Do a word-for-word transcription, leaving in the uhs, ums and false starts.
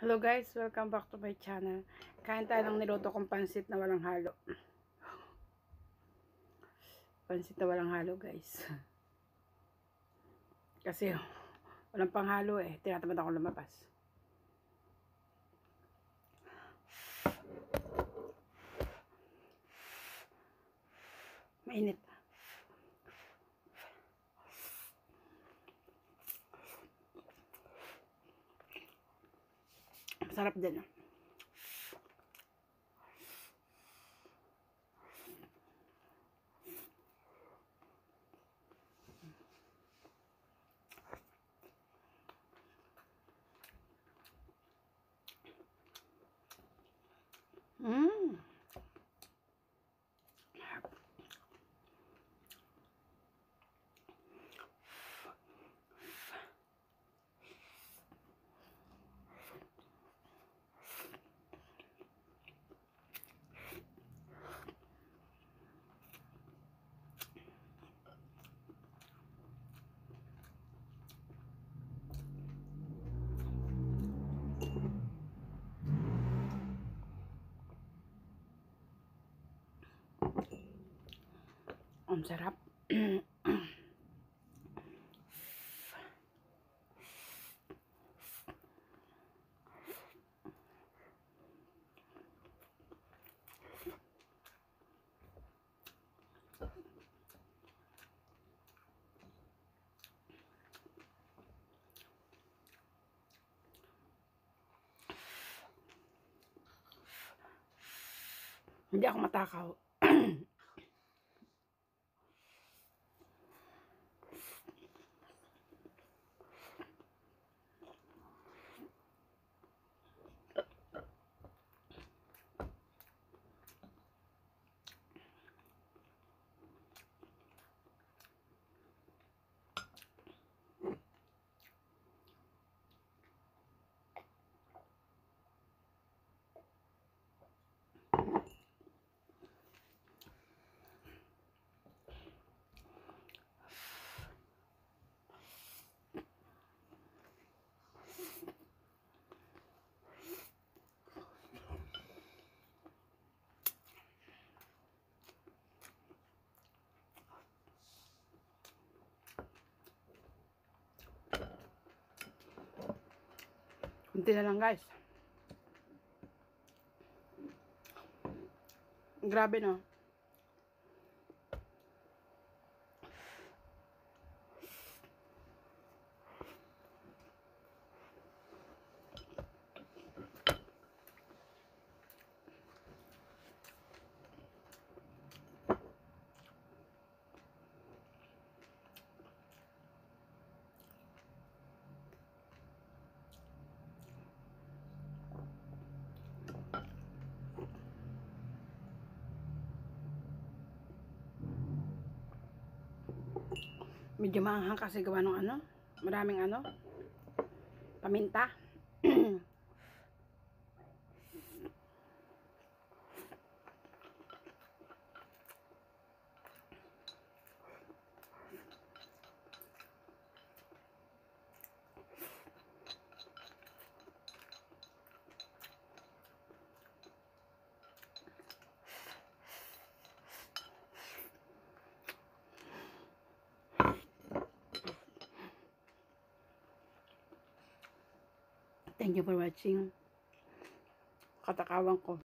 Hello guys, welcome back to my channel. Kain tayo ng niluto kong pansit na walang halo. Pansit na walang halo guys. Kasi walang panghalo eh. Tinatamad ako lumabas. Mainit. Masarap din. Mmm. Ang sarap. Hindi ako matakaw. Kunti na lang guys. Grabe no. Medyo maanghang kasi gawa ng ano, maraming ano, paminta. Thank you for watching. Katakawan ko.